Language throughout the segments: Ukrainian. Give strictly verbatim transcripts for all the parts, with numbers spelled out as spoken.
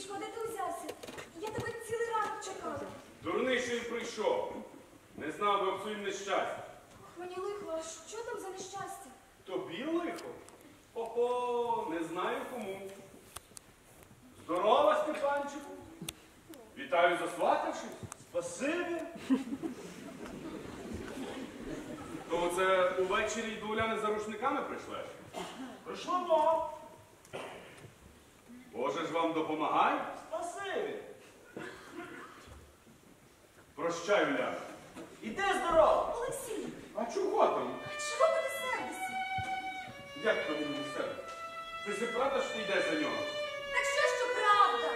Синочко, де ти узявся? Я тебе цілий ранок чекала. Дурний, що й прийшов. Не знав би об своїм нещасті. Ох, мені лихо, а що там за нещастя? Тобі лихо? Ого, не знаю кому. Здорова, Степанчику. Вітаю, засватавшись. Спасибі. То це увечері до Уляни за рушниками прийшлеш? Прийшло. Боже ж вам допомагай. Спасибі. Прощай, Уляна. Іди здорово! Олексій, А чого там? чого ти не сердишся? Як то він не сердиться? Ти ж правда, що ти йдеш за нього? Так що, що правда?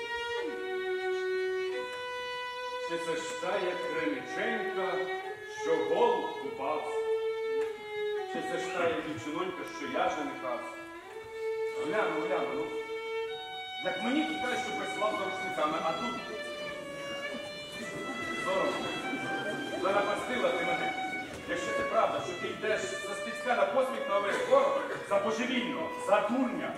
Чи це ж та як Криниченька, що голуб купався? Чи це ж та як дівчинонька, що я женихався? Оляна, Оляна, ну, як мені тут кажуть, що присилав за рушниками, а тут соромно. Занапастила ти мене. Якщо це правда, що ти йдеш за Стецька на посміх на весь город, за божевільного, за дурня.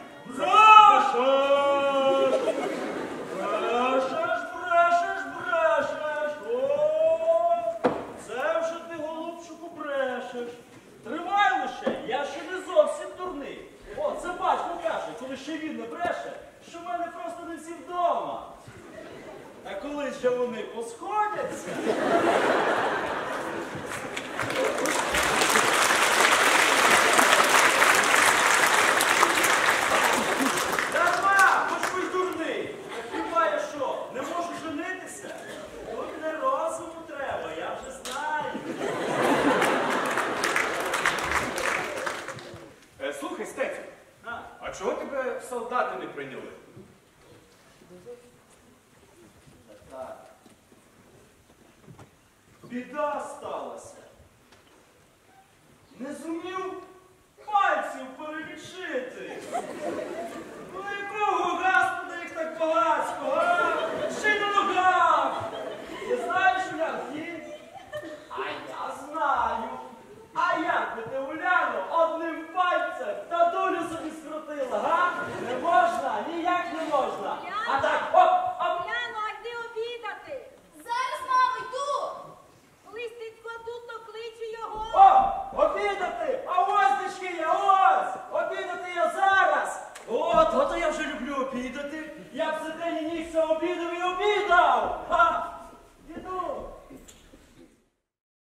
Брешеш! Брешеш, брешеш, брешеш! О, це вже ти, голубчику, брешеш. Тривай лише, я ще не зовсім дурний. О, це батько каже, коли ще він не бреше, що в мене просто не всі вдома. А коли ще вони посходяться... Дарма, хоч ви дурний. Хіба я що, не можу женитися? Тут не розуму треба, я вже знаю. Е, слухай, Стецю, А, а чого тебе в солдати не прийняли? так. Біда сталася. Не зумів пальців перелічити.